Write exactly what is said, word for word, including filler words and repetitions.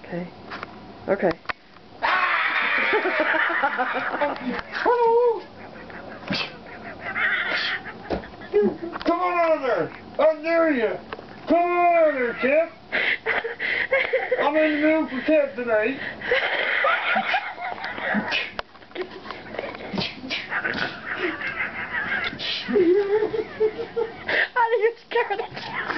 Okay. Okay. Hello! Come on over there! I dare you! Come on over there, Tip! I'm in the mood for Tip tonight. How do you scare it?